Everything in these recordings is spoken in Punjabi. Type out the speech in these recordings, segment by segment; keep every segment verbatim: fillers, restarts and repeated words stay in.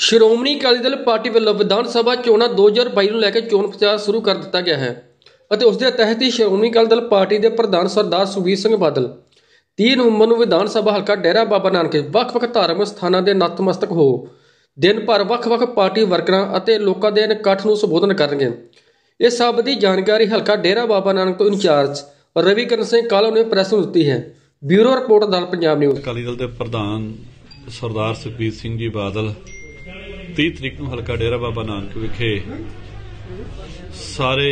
ਸ਼੍ਰੋਮਣੀ ਅਕਾਲੀ ਦਲ ਪਾਰਟੀ ਵੱਲੋਂ ਵਿਧਾਨ ਸਭਾ ਚੋਣਾਂ ਦੋ ਹਜ਼ਾਰ ਬਾਈ ਨੂੰ ਲੈ ਕੇ ਚੋਣ ਪ੍ਰਚਾਰ ਸ਼ੁਰੂ ਕਰ ਦਿੱਤਾ ਗਿਆ ਹੈ ਅਤੇ ਉਸ ਦੇ ਤਹਿਤ ਹੀ ਸ਼੍ਰੋਮਣੀ ਅਕਾਲੀ ਦਲ ਪਾਰਟੀ ਦੇ ਪ੍ਰਧਾਨ ਸਰਦਾਰ ਸੁਖਬੀਰ ਸਿੰਘ ਬਾਦਲ ਤੀਹ ਨਵੰਬਰ ਨੂੰ ਵਿਧਾਨ ਸਭਾ ਹਲਕਾ ਡੇਰਾ ਬਾਬਾ ਨਾਨਕ ਵੱਖ-ਵੱਖ ਧਾਰਮਿਕ ਸਥਾਨਾਂ ਦੇ ਨਤਮਸਤਕ ਹੋ ਦਿਨ ਭਰ ਵੱਖ-ਵੱਖ ਪਾਰਟੀ ਵਰਕਰਾਂ ਅਤੇ ਲੋਕਾਂ ਦੇ ਇਕੱਠ ਨੂੰ ਸੰਬੋਧਨ ਕਰਨਗੇ। ਇਸ ਸਭ ਦੀ ਜਾਣਕਾਰੀ ਹਲਕਾ ਡੇਰਾ ਬਾਬਾ ਨਾਨਕ ਤੋਂ ਇੰਚਾਰਜ ਰਵੀਕਰਨ ਸਿੰਘ ਕਾਲੋ ਨੇ ਪ੍ਰੈਸ ਨੂੰ ਦਿੱਤੀ ਹੈ। Bureau report Dal Punjab news. Akali Dal ਦੇ ਪ੍ਰਧਾਨ ਸਰਦਾਰ ਸੁਖਬੀਰ ਸਿੰਘ ਜੀ ਬਾਦਲ तीह तरीक ਨੂੰ ਹਲਕਾ ਡੇਰਾ ਬਾਬਾ ਨਾਨਕ ਵਿਖੇ ਸਾਰੇ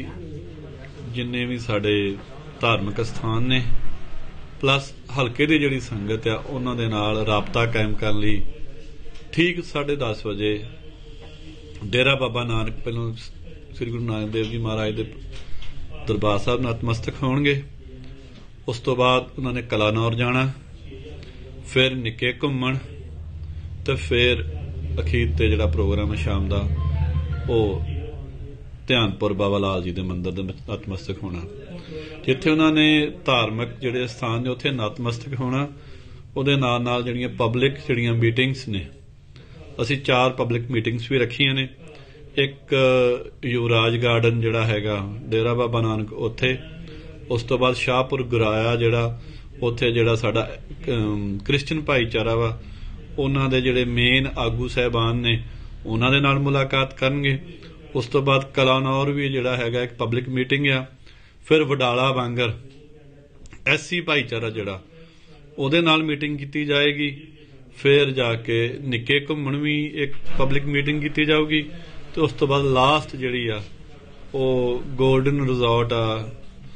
ਜਿੰਨੇ ਵੀ ਸਾਡੇ ਧਾਰਮਿਕ ਸਥਾਨ ਨੇ ਪਲੱਸ ਹਲਕੇ ਦੀ ਜਿਹੜੀ ਸੰਗਤ ਆ ਉਹਨਾਂ ਦੇ ਨਾਲ ਰਾਬਤਾ ਕਾਇਮ ਕਰਨ ਲਈ ਠੀਕ ਸਾਢੇ ਦਸ ਵਜੇ ਡੇਰਾ ਬਾਬਾ ਨਾਨਕ ਪਹਿਲੋਂ ਸ੍ਰੀ ਗੁਰੂ ਨਾਨਕ ਦੇਵ ਜੀ ਮਹਾਰਾਜ ਦੇ ਦਰਬਾਰ ਸਾਹਿਬ ਨਤਮਸਤਕ ਹੋਣਗੇ। ਉਸ ਤੋਂ ਬਾਅਦ ਉਹਨਾਂ ਨੇ ਕਲਾਨੌਰ ਜਾਣਾ, ਫਿਰ ਨਿੱਕੇ ਘੁੰਮਣ ਤੇ ਫਿਰ ਅਖੀਰ ਤੇ ਜਿਹੜਾ ਪ੍ਰੋਗਰਾਮ ਹੈ ਸ਼ਾਮ ਦਾ ਉਹ ਧਿਆਨਪੁਰ ਬਾਬਾ ਲਾਲ ਜੀ ਦੇ ਮੰਦਿਰ ਦੇ ਨਤਮਸਤਕ ਹੋਣਾ। ਜਿੱਥੇ ਉਹਨਾਂ ਨੇ ਧਾਰਮਿਕ ਜਿਹੜੇ ਸਥਾਨ ਨੇ ਉੱਥੇ ਨਤਮਸਤਕ ਹੋਣਾ। ਉਹਦੇ ਨਾਲ ਨਾਲ ਜਿਹੜੀਆਂ ਪਬਲਿਕ ਜਿਹੜੀਆਂ ਮੀਟਿੰਗਸ ਨੇ, ਅਸੀਂ ਚਾਰ ਪਬਲਿਕ ਮੀਟਿੰਗਸ ਵੀ ਰੱਖੀਆਂ ਨੇ। ਇੱਕ ਯੁਵਰਾਜ ਗਾਰਡਨ ਜਿਹੜਾ ਹੈਗਾ ਡੇਰਾ ਬਾਬਾ ਨਾਨਕ ਉੱਥੇ, ਉਸ ਤੋਂ ਬਾਅਦ ਸ਼ਾਹਪੁਰ ਗੁਰਾਇਆ ਜਿਹੜਾ ਉੱਥੇ ਜਿਹੜਾ ਸਾਡਾ ਕ੍ਰਿਸਚਨ ਭਾਈਚਾਰਾ ਵਾ ਉਹਨਾਂ ਦੇ ਜਿਹੜੇ ਮੇਨ ਆਗੂ ਸਾਹਿਬਾਨ ਨੇ ਉਹਨਾਂ ਦੇ ਨਾਲ ਮੁਲਾਕਾਤ ਕਰਨਗੇ। ਉਸ ਤੋਂ ਬਾਅਦ ਕਲਾਨੌਰ ਵੀ ਜਿਹੜਾ ਹੈਗਾ ਇੱਕ ਪਬਲਿਕ ਮੀਟਿੰਗ ਆ। ਫਿਰ ਵਡਾਲਾ ਵਾਂਗਰ ਐਸਸੀ ਭਾਈਚਾਰਾ ਜਿਹੜਾ ਉਹਦੇ ਨਾਲ ਮੀਟਿੰਗ ਕੀਤੀ ਜਾਏਗੀ। ਫਿਰ ਜਾ ਕੇ ਨਿੱਕੇ ਘੁੰਮਣ ਵੀ ਇੱਕ ਪਬਲਿਕ ਮੀਟਿੰਗ ਕੀਤੀ ਜਾਊਗੀ ਤੇ ਉਸ ਤੋਂ ਬਾਅਦ ਲਾਸਟ ਜਿਹੜੀ ਆ ਉਹ ਗੋਲਡਨ ਰਿਜ਼ੋਰਟ ਆ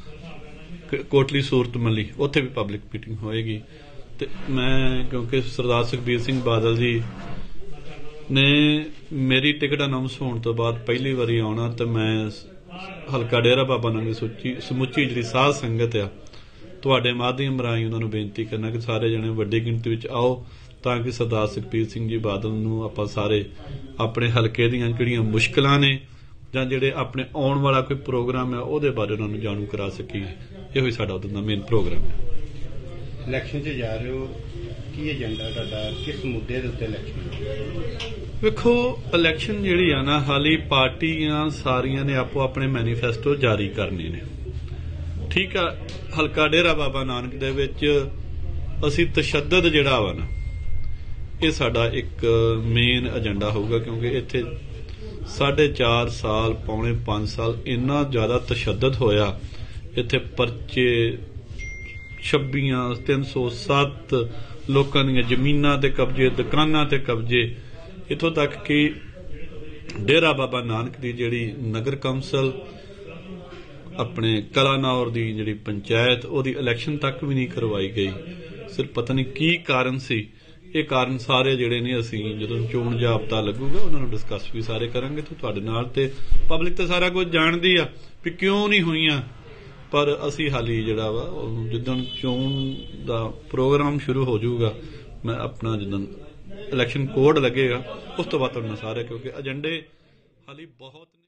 ਕੋਟਲੀ ਸੂਰਤ ਮੱਲੀ ਉੱਥੇ ਵੀ ਪਬਲਿਕ ਮੀਟਿੰਗ ਹੋਏਗੀ। ਤੇ ਮੈਂ ਕਿਉਂਕਿ ਸਰਦਾਰ ਸੁਖਬੀਰ ਸਿੰਘ ਬਾਦਲ ਜੀ ਨੇ ਮੇਰੀ ਟਿਕਟ ਅਨਾਉਂਸ ਹੋਣ ਤੋਂ ਬਾਅਦ ਪਹਿਲੀ ਵਾਰੀ ਆਉਣਾ ਤੇ ਮੈਂ ਹਲਕਾ ਡੇਰਾ ਬਾਬਾ ਨਾਨਕ ਸੋਚੀ ਸਮੁੱਚੀ ਜਿਹੜੀ ਸਾਧ ਸੰਗਤ ਆ ਤੁਹਾਡੇ ਮਾਧਿਅਮ ਰਾਹੀਂ ਉਹਨਾਂ ਨੂੰ ਬੇਨਤੀ ਕਰਨਾ ਕਿ ਸਾਰੇ ਜਣੇ ਵੱਡੀ ਗਿਣਤੀ ਵਿੱਚ ਆਓ ਤਾਂ ਕਿ ਸਰਦਾਰ ਸੁਖਬੀਰ ਸਿੰਘ ਜੀ ਬਾਦਲ ਨੂੰ ਆਪਾਂ ਸਾਰੇ ਆਪਣੇ ਹਲਕੇ ਦੀਆਂ ਜਿਹੜੀਆਂ ਮੁਸ਼ਕਲਾਂ ਨੇ ਜਾਂ ਜਿਹੜੇ ਆਪਣੇ ਆਉਣ ਵਾਲਾ ਕੋਈ ਪ੍ਰੋਗਰਾਮ ਹੈ ਉਹਦੇ ਬਾਰੇ ਉਹਨਾਂ ਨੂੰ ਜਾਣੂ ਕਰਾ ਸਕੀਏ। ਇਹੋ ਹੀ ਸਾਡਾ ਉਹਦਾ ਮੇਨ ਪ੍ਰੋਗਰਾਮ ਹੈ। ਇਲੈਕਸ਼ਨ 'ਚ ਜਾ ਰਹੇ ਹੋ, ਕੀ ਏਜੰਡਾ ਤੁਹਾਡਾ, ਕਿਸ ਮੁੱਦੇ ਦੇ ਉੱਤੇ ਇਲੈਕਸ਼ਨ? ਵੇਖੋ, ਇਲੈਕਸ਼ਨ ਜਿਹੜੀ ਆ ਨਾ ਹਾਲੀ ਪਾਰਟੀਆਂ ਸਾਰੀਆਂ ਨੇ ਆਪੋ ਆਪਣੇ ਮੈਨੀਫੈਸਟੋ ਜਾਰੀ ਕਰਨੇ ਨੇ। ਠੀਕ ਆ, ਹਲਕਾ ਡੇਰਾ ਬਾਬਾ ਨਾਨਕ ਦੇ ਵਿੱਚ ਅਸੀਂ ਤਸ਼ੱਦਦ ਜਿਹੜਾ ਵਾ ਨਾ ਇਹ ਸਾਡਾ ਇੱਕ ਮੇਨ ਏਜੰਡਾ ਹੋਊਗਾ ਕਿਉਂਕਿ ਇੱਥੇ ਸਾਢੇ ਚਾਰ ਸਾਲ ਪੌਣੇ ਪੰਜ ਸਾਲ ਇੰਨਾ ਜ਼ਿਆਦਾ ਤਸ਼ੱਦਦ ਹੋਇਆ। ਇੱਥੇ ਪਰਚੇ ਛੱਬੀਆਂ ਤਿੰਨ ਸੌ ਸੱਤ ਲੋਕਾਂ ਦੀਆਂ ਜ਼ਮੀਨਾਂ ਤੇ ਕਬਜ਼ੇ, ਦੁਕਾਨਾਂ ਤੇ ਕਬਜ਼ੇ, ਇੱਥੋਂ ਤੱਕ ਕਿ ਡੇਰਾ ਬਾਬਾ ਨਾਨਕ ਦੀ ਜਿਹੜੀ ਨਗਰ ਕੌਂਸਲ ਆਪਣੇ ਕਲਾਨੌਰ ਦੀ ਜਿਹੜੀ ਪੰਚਾਇਤ ਉਹਦੀ ਇਲੈਕਸ਼ਨ ਤੱਕ ਵੀ ਨਹੀਂ ਕਰਵਾਈ ਗਈ। ਸਿਰਫ ਪਤਾ ਨਹੀਂ ਕੀ ਕਾਰਨ ਸੀ। ਇਹ ਕਾਰਨ ਸਾਰੇ ਜਿਹੜੇ ਨੇ ਅਸੀਂ ਜਦੋਂ ਚੋਣ ਜ਼ਾਬਤਾ ਲੱਗੂਗਾ ਉਹਨਾਂ ਨੂੰ ਡਿਸਕਸ ਵੀ ਸਾਰੇ ਕਰਾਂਗੇ ਤੇ ਤੁਹਾਡੇ ਨਾਲ। ਤੇ ਪਬਲਿਕ ਤੇ ਸਾਰਾ ਕੁਝ ਜਾਣਦੀ ਆ ਵੀ ਕਿਉਂ ਨਹੀਂ ਹੋਈਆਂ, ਪਰ ਅਸੀਂ ਹਾਲੀ ਜਿਹੜਾ ਵਾ ਜਿੱਦਣ ਚੋਣ ਦਾ ਪ੍ਰੋਗਰਾਮ ਸ਼ੁਰੂ ਹੋ ਜਾਊਗਾ ਮੈਂ ਆਪਣਾ ਜਿੱਦਣ ਇਲੈਕਸ਼ਨ ਕੋਡ ਲੱਗੇਗਾ ਉਸ ਤੋਂ ਬਾਅਦ ਤੁਹਾਡੇ ਨਾਲ ਸਾਰੇ ਕਿਉਂਕਿ ਏਜੰਡੇ ਹਾਲੀ ਬਹੁਤ